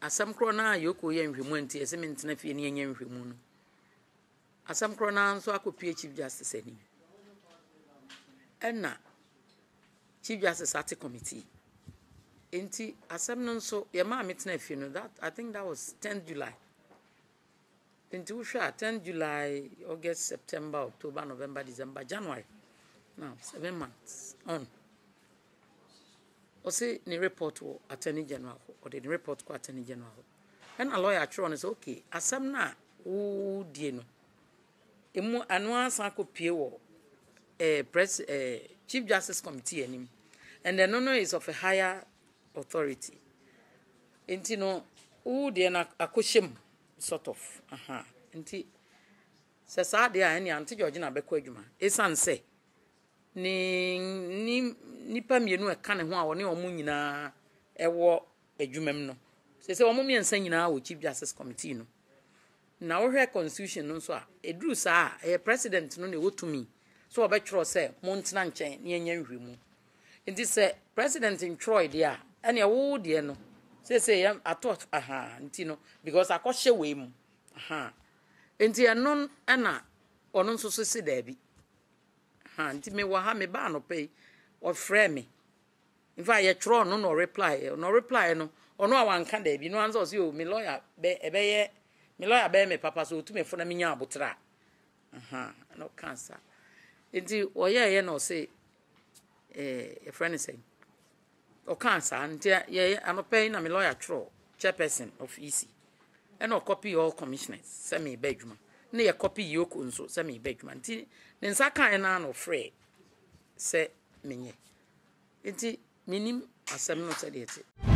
asam kro na yoko ye nhwemu nti ese me ntena fie ne yenye nhwemu no asam kro na nso akopie chief justice ani enna chief justice at committee enti asam no nso ye ma metena fie no that I think that was 10th July enti we sure 10th July August September October November December January now 7 months on o say ni report wo attorney general or the report ko attorney general and a lawyer atro no say okay asam na wo die no emu anu asan ko pie wo chief justice committee anim and the no is of a higher authority enti no wo die na akoshem sort of enti se sa de a ne anti George na beko adwuma esan se ni pa mienu e ka ne ho a woni omo nyina ewo adwumam no se omo miensa nyina wo chief justice committee no na wo hwe constitution no so a eduru sa a president no ne wotumi so obetro se mo ntena nchen ne enya nhwemu enti se president in Troy dia ene wo de no se yam atot enti no because akoshe we mu enti anon ana ono nso so se da bi enti me wa ha me ba no pay o frame me in fact ye tro no reply no ono awanka da bi no anzo se o me lawyer be me papa so tu me fo na me nya abotra no cancer enti o ye no say a friend say o cancer enti ye anope na me lawyer tro chairperson of EC and no copy all commissioners say me bedjuma na ye copy yoko nso say me bedjuma enti ne nsa kan na no free say menye enti minim asem no say de